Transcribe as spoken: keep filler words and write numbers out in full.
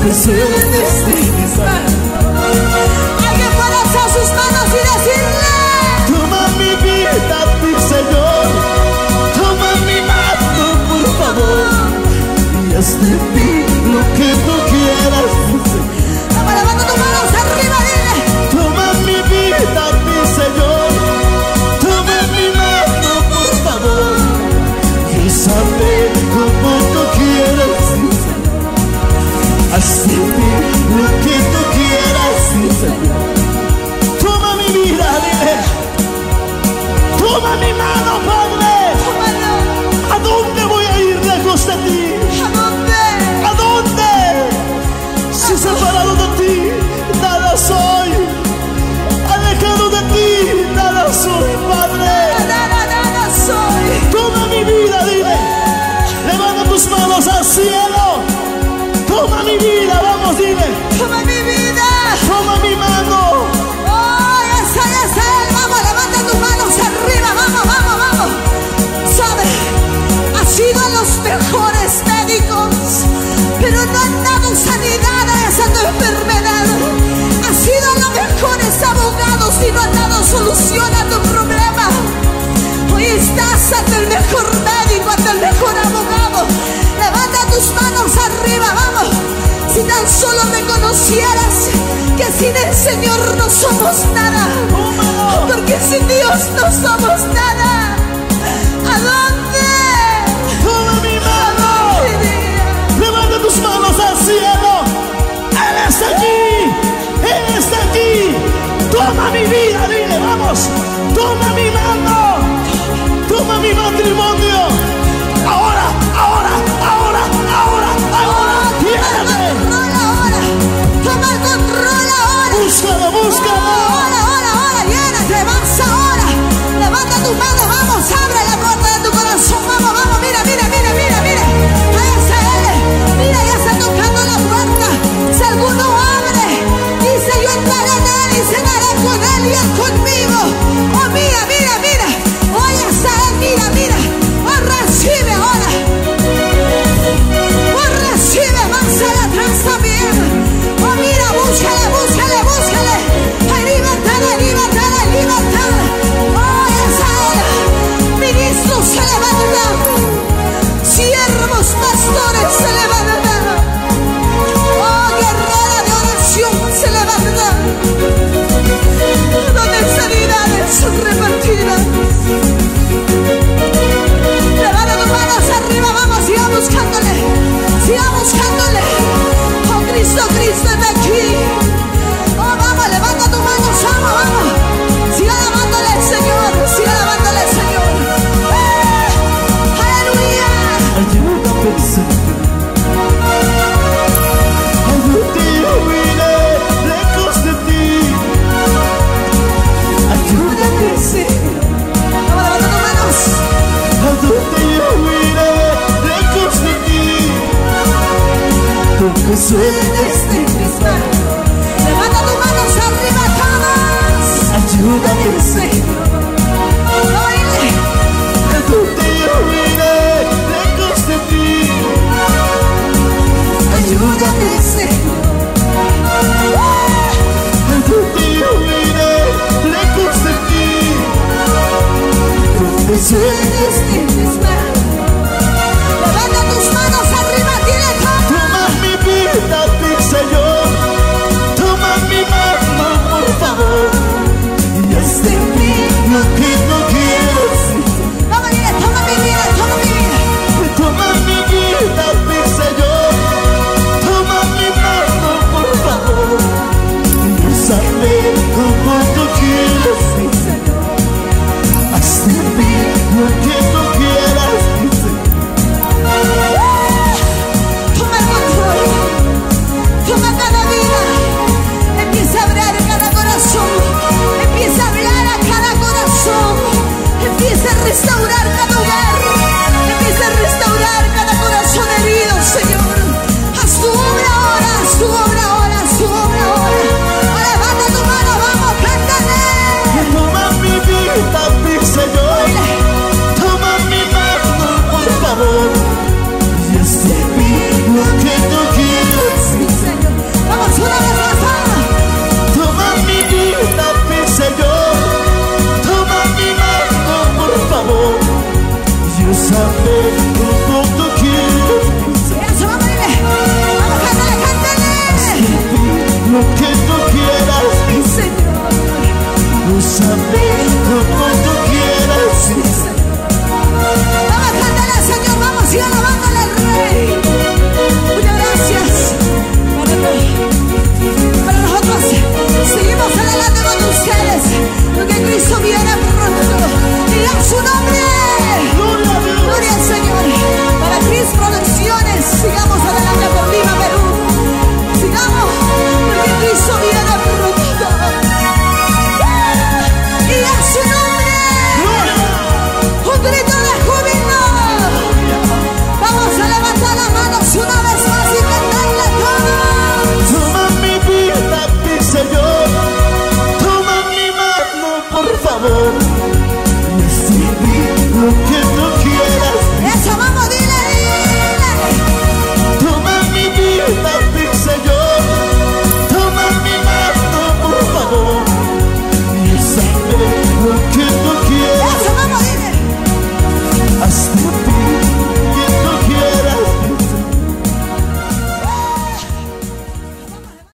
que sueltes de mis manos. Alguien puede alzar sus manos y decirle: toma mi vida, mi Señor, toma mi mano, por favor, y haz de mí lo que tú quieras. Vamos, levanta tus manos arriba, dile: toma mi vida, mi Señor, toma mi mano, por favor, y sabe como tú quieras. Haz de mí lo que tú quieras, Señor. Toma mi vida, dile. Toma mi mano, Padre. tómalo. ¿A dónde voy a ir lejos de ti? ¿A dónde? ¿A dónde? Si separado de ti, nada soy. Alejado de ti, nada soy, Padre. Nada, nada soy. Toma mi vida, dile. Levanta tus manos al cielo. Toma mi vida, vamos, dile. Toma mi vida. Toma mi mano. Oh, esa, esa es. Vamos, levanta tus manos arriba. Vamos, vamos, vamos. Sabe, has ido a los mejores médicos, pero no han dado sanidad a esa tu enfermedad. Has ido a los mejores abogados y no han dado solución a tu problema. Hoy estás ante el mejor médico, ante el mejor abogado. Levanta tus manos arriba, vamos. Si tan solo me conocieras, que sin el Señor no somos nada, porque sin Dios no somos nada. ¿A dónde? Toma mi mano. Levanta tus manos al cielo. Él está aquí. Él está aquí. Toma mi vida, dile, vamos. Toma mi mano. Toma mi matrimonio. Ahora, ahora, ahora, ahora, ahora. Lléname. Ahora, toma el control ahora. Búscalo, búscalo. Ahora, ahora, ahora, llénate, vas ahora. Levanta tus manos, vamos, abre la puerta de tu corazón. Vamos, vamos, mira, mira, mira, mira, mira. Ahí está él. Mira, ya está tocando la puerta. Si alguno abre, dice: yo entraré en él y cenaré con él y él conmigo. Oh, mira, mira, mira. Oh, ya está él, mira, mira. Oh, recibe ahora. Oh, recibe, más allá atrás también. Oh, mira, búscale, búscale, búscale. Ay, libertad, libertad, libertad. Oh, esa era. Ministros se levantan. Siervos, pastores se levantan. Oh, guerrera de oración se levanta. Donde sanidades son repartidas. Levanta tus manos arriba, vamos, siga buscándole. Siga buscándole. Oh, Cristo, Cristo está aquí. Oh, vamos, levanta tus manos, vamos, vamos. Siga alavándole al Señor, siga alavándole al Señor. ¡Eh! ¡Aleluya! Ayúdame, Señor. ¿A dónde yo iré lejos de ti? Ayúdame, Señor. Vamos, levanta tus manos. ¿A dónde yo iré lejos de ti? Porque sueltes de mis manos. Levanta tus manos arriba todos. Ayúdame, Señor. Oíle. ¿A dónde yo iré lejos de ti? Ayúdame, Señor. ¿A dónde yo iré lejos de ti? Porque sueltes de mis manos.